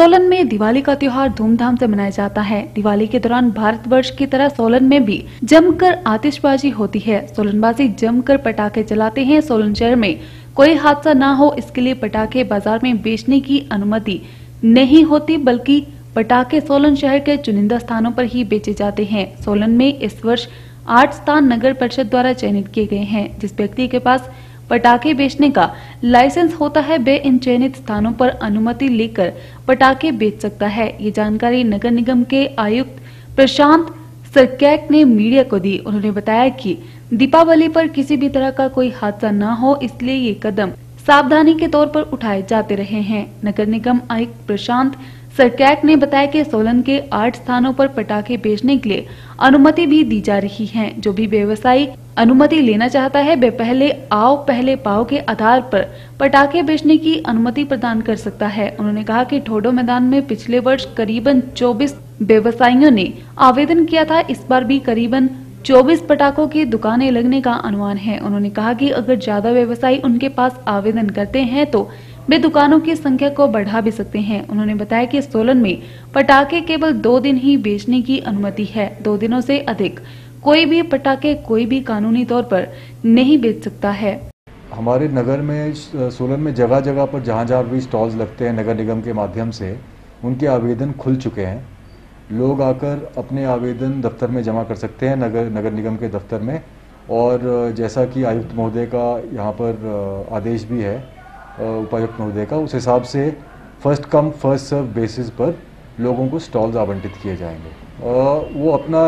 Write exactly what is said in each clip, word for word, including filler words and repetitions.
सोलन में दिवाली का त्योहार धूमधाम से मनाया जाता है। दिवाली के दौरान भारतवर्ष की तरह सोलन में भी जमकर आतिशबाजी होती है। सोलनवासी जमकर पटाखे चलाते हैं। सोलन शहर में कोई हादसा ना हो इसके लिए पटाखे बाजार में बेचने की अनुमति नहीं होती, बल्कि पटाखे सोलन शहर के चुनिंदा स्थानों पर ही बेचे जाते हैं। सोलन में इस वर्ष आठ स्थान नगर परिषद द्वारा चयनित किए गए हैं। जिस व्यक्ति के पास पटाखे बेचने का लाइसेंस होता है वे इन चयनित स्थानों पर अनुमति लेकर पटाखे बेच सकता है। ये जानकारी नगर निगम के आयुक्त प्रशांत सरकैक ने मीडिया को दी। उन्होंने बताया कि दीपावली पर किसी भी तरह का कोई हादसा न हो, इसलिए ये कदम सावधानी के तौर पर उठाए जाते रहे हैं। नगर निगम आयुक्त प्रशांत सरकैक ने बताया कि सोलन के आठ स्थानों पर पटाखे बेचने के लिए अनुमति भी दी जा रही है। जो भी व्यवसायी अनुमति लेना चाहता है वे पहले आओ पहले पाओ के आधार पर पटाखे बेचने की अनुमति प्रदान कर सकता है। उन्होंने कहा कि ठोडो मैदान में पिछले वर्ष करीबन चौबीस व्यवसायियों ने आवेदन किया था। इस बार भी करीबन चौबीस पटाखों की दुकानें लगने का अनुमान है। उन्होंने कहा कि अगर ज्यादा व्यवसायी उनके पास आवेदन करते हैं तो वे दुकानों की संख्या को बढ़ा भी सकते हैं। उन्होंने बताया कि सोलन में पटाखे केवल दो दिन ही बेचने की अनुमति है। दो दिनों से अधिक कोई भी पटाखे कोई भी कानूनी तौर पर नहीं बेच सकता है। हमारे नगर में सोलन में जगह जगह पर जहाँ जहाँ भी स्टॉल्स लगते हैं नगर निगम के माध्यम से उनके आवेदन खुल चुके हैं। लोग आकर अपने आवेदन दफ्तर में जमा कर सकते हैं, नगर नगर निगम के दफ्तर में। और जैसा कि आयुक्त महोदय का यहाँ पर आदेश भी है, उपायुक्त महोदय का, उस हिसाब से first come first serve basis पर लोगों को स्टॉल्स आवंटित किए जाएंगे। वो अपना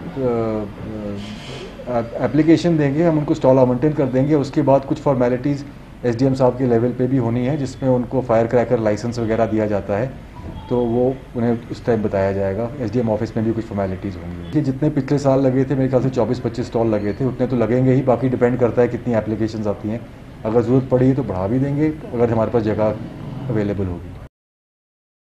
एप्लीकेशन देंगे, हम उनको स्टॉल आवंटित कर देंगे। उसके बाद कुछ फॉर्मेलिटीज़ एसडीएम साहब के लेवल पे भी होनी है, जिसमें उनको फायर क्रैकर लाइसेंस वगैरह दिया जाता है, तो वो उन्हें उस टाइम बताया जाएगा। एसडीएम ऑफिस में भी कुछ फॉर्मेलिटीज़ होंगी। कि जितने पिछले साल लगे थे, मेरे ख्याल से चौबीस पच्चीस स्टॉल लगे थे, उतने तो लगेंगे ही। बाकी डिपेंड करता है कितनी एप्लीकेशंस आती हैं। अगर ज़रूरत पड़ी तो बढ़ा भी देंगे, अगर हमारे पास जगह अवेलेबल होगी।